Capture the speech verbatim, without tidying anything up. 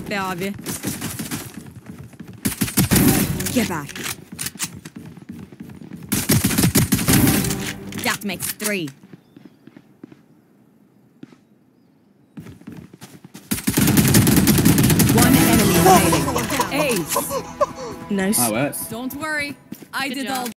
be abi. Geber. That makes three. One enemy remaining. Ace. Nice. That works. Don't worry. I did all